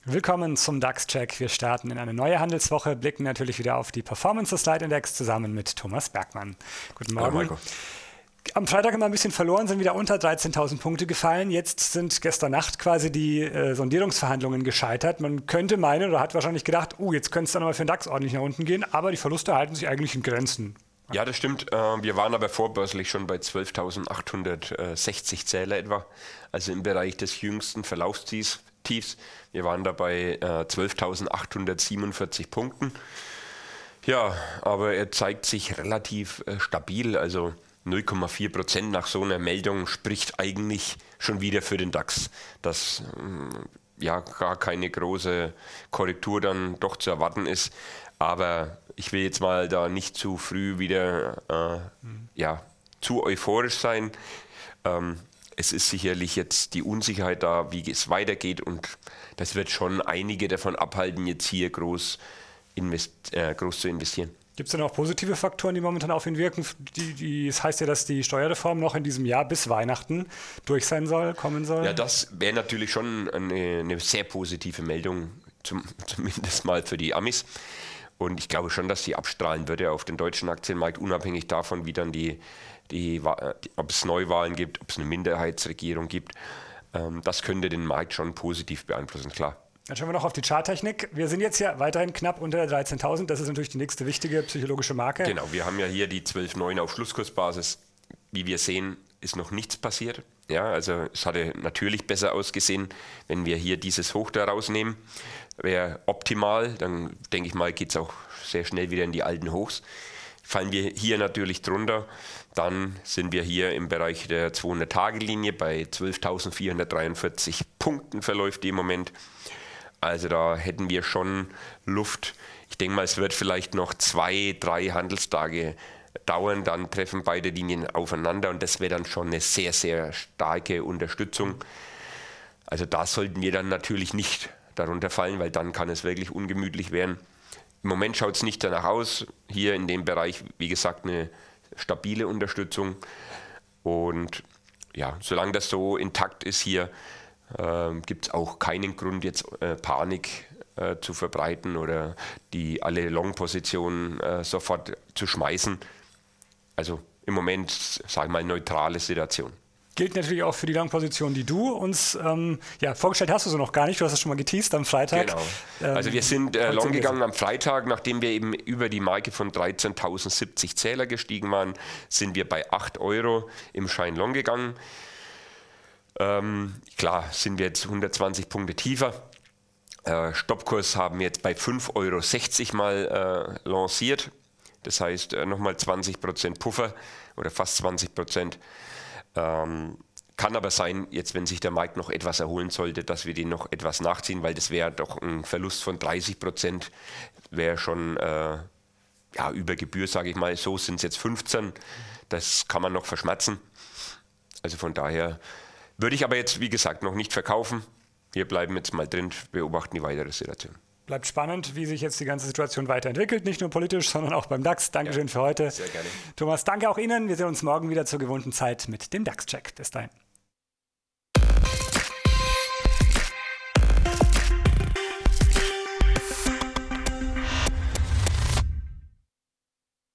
Willkommen zum DAX-Check. Wir starten in eine neue Handelswoche, blicken natürlich wieder auf die Performance des Light Index zusammen mit Thomas Bergmann. Guten Morgen. Am Freitag haben wir ein bisschen verloren, sind wieder unter 13.000 Punkte gefallen. Jetzt sind gestern Nacht quasi die Sondierungsverhandlungen gescheitert. Man könnte meinen oder hat wahrscheinlich gedacht, jetzt könnte es dann mal für den DAX ordentlich nach unten gehen, aber die Verluste halten sich eigentlich in Grenzen. Ja, das stimmt. Wir waren aber vorbörslich schon bei 12.860 Zähler etwa, also im Bereich des jüngsten Verlaufstiefs. Wir waren da bei 12.847 Punkten. Ja, aber er zeigt sich relativ stabil, also 0,4% nach so einer Meldung spricht eigentlich schon wieder für den DAX, dass ja gar keine große Korrektur dann doch zu erwarten ist. Aber ich will jetzt mal da nicht zu früh wieder zu euphorisch sein. Es ist sicherlich jetzt die Unsicherheit da, wie es weitergeht, und das wird schon einige davon abhalten, jetzt hier groß zu investieren. Gibt es denn auch positive Faktoren, die momentan auf ihn wirken? Es heißt ja, dass die Steuerreform noch in diesem Jahr bis Weihnachten durch sein soll, kommen soll. Ja, das wäre natürlich schon eine sehr positive Meldung, zumindest mal für die Amis. Und ich glaube schon, dass sie abstrahlen würde auf den deutschen Aktienmarkt, unabhängig davon, wie dann ob es Neuwahlen gibt, ob es eine Minderheitsregierung gibt. Das könnte den Markt schon positiv beeinflussen, klar. Dann schauen wir noch auf die Charttechnik. Wir sind jetzt ja weiterhin knapp unter 13.000. Das ist natürlich die nächste wichtige psychologische Marke. Genau, wir haben ja hier die 12,9 auf Schlusskursbasis. Wie wir sehen, ist noch nichts passiert. Ja, also es hatte natürlich besser ausgesehen, wenn wir hier dieses Hoch da rausnehmen. Wäre optimal, dann denke ich mal, geht es auch sehr schnell wieder in die alten Hochs. Fallen wir hier natürlich drunter, dann sind wir hier im Bereich der 200-Tage-Linie bei 12.443 Punkten verläuft die im Moment. Also da hätten wir schon Luft. Ich denke mal, es wird vielleicht noch 2, 3 Handelstage dauern, dann treffen beide Linien aufeinander und das wäre dann schon eine sehr, sehr starke Unterstützung. Also da sollten wir dann natürlich nicht darunter fallen, weil dann kann es wirklich ungemütlich werden. Im Moment schaut es nicht danach aus. Hier in dem Bereich, wie gesagt, eine stabile Unterstützung. Und ja, solange das so intakt ist hier, gibt es auch keinen Grund, jetzt Panik zu verbreiten oder alle Long-Positionen sofort zu schmeißen. Also im Moment, sage ich mal, neutrale Situation. Gilt natürlich auch für die Long-Position, die du uns vorgestellt hast, du so noch gar nicht. Du hast es schon mal geteased am Freitag. Genau. Also wir sind long gegangen am Freitag, nachdem wir eben über die Marke von 13.070 Zähler gestiegen waren, sind wir bei 8 Euro im Schein long gegangen. Klar sind wir jetzt 120 Punkte tiefer. Stoppkurs haben wir jetzt bei 5,60 € mal lanciert. Das heißt nochmal 20% Puffer oder fast 20%. Kann aber sein, jetzt wenn sich der Markt noch etwas erholen sollte, dass wir den noch etwas nachziehen, weil das wäre doch ein Verlust von 30%, wäre schon über Gebühr, sage ich mal. So sind es jetzt 15, das kann man noch verschmerzen. Also von daher würde ich aber jetzt, wie gesagt, noch nicht verkaufen. Wir bleiben jetzt mal drin, beobachten die weitere Situation. Bleibt spannend, wie sich jetzt die ganze Situation weiterentwickelt, nicht nur politisch, sondern auch beim DAX. Dankeschön für heute. Sehr gerne. Thomas, danke auch Ihnen. Wir sehen uns morgen wieder zur gewohnten Zeit mit dem DAX-Check. Bis dahin.